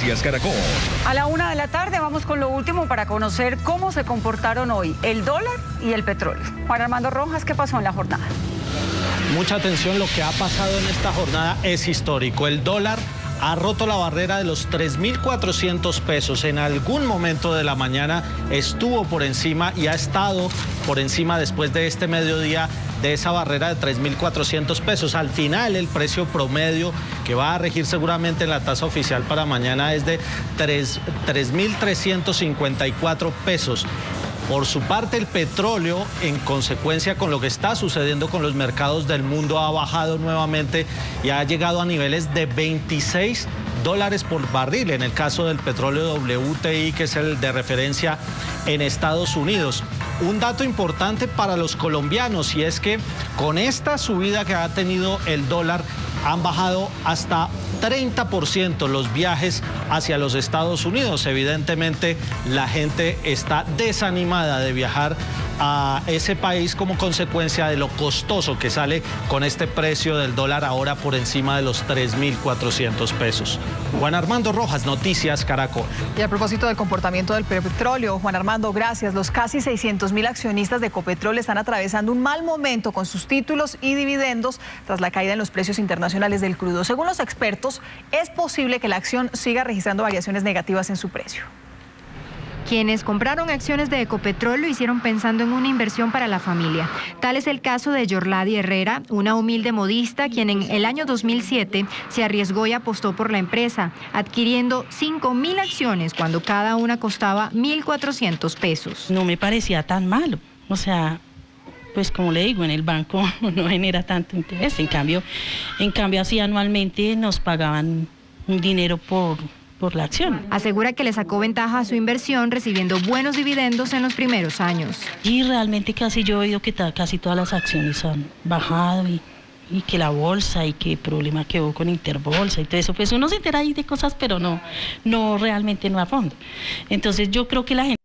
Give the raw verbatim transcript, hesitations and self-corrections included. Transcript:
Noticias Caracol. A la una de la tarde vamos con lo último para conocer cómo se comportaron hoy el dólar y el petróleo. Juan Armando Rojas, ¿qué pasó en la jornada? Mucha atención, lo que ha pasado en esta jornada es histórico. El dólar ha roto la barrera de los tres mil cuatrocientos pesos. En algún momento de la mañana estuvo por encima y ha estado por encima después de este mediodía de esa barrera de tres mil cuatrocientos pesos. Al final, el precio promedio que va a regir seguramente en la tasa oficial para mañana es de tres mil trescientos cincuenta y cuatro pesos. Por su parte, el petróleo, en consecuencia con lo que está sucediendo con los mercados del mundo, ha bajado nuevamente y ha llegado a niveles de veintiséis dólares por barril, en el caso del petróleo W T I, que es el de referencia en Estados Unidos. Un dato importante para los colombianos, y es que con esta subida que ha tenido el dólar, han bajado hasta treinta por ciento los viajes hacia los Estados Unidos. Evidentemente, la gente está desanimada de viajar a ese país como consecuencia de lo costoso que sale con este precio del dólar ahora por encima de los tres mil cuatrocientos pesos. Juan Armando Rojas, Noticias Caracol. Y a propósito del comportamiento del petróleo, Juan Armando, gracias. Los casi seiscientos mil accionistas de Ecopetrol están atravesando un mal momento con sus títulos y dividendos tras la caída en los precios internacionales del crudo. Según los expertos, es posible que la acción siga registrando variaciones negativas en su precio. Quienes compraron acciones de Ecopetrol lo hicieron pensando en una inversión para la familia. Tal es el caso de Yorlady Herrera, una humilde modista quien en el año dos mil siete se arriesgó y apostó por la empresa, adquiriendo cinco mil acciones cuando cada una costaba mil cuatrocientos pesos. No me parecía tan malo, o sea, pues como le digo, en el banco no genera tanto interés, en cambio, en cambio así anualmente nos pagaban un dinero por... por la acción. Asegura que le sacó ventaja a su inversión recibiendo buenos dividendos en los primeros años. Y realmente casi yo he oído que casi todas las acciones han bajado y, y que la bolsa y que problema que hubo con Interbolsa y todo eso, pues uno se entera ahí de cosas, pero no, no realmente no a fondo. Entonces yo creo que la gente